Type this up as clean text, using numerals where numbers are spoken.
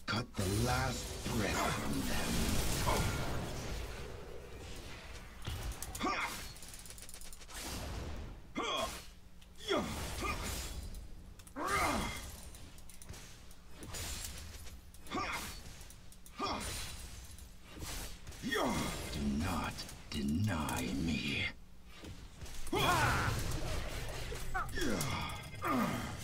cut the last breath from them. Do not deny me.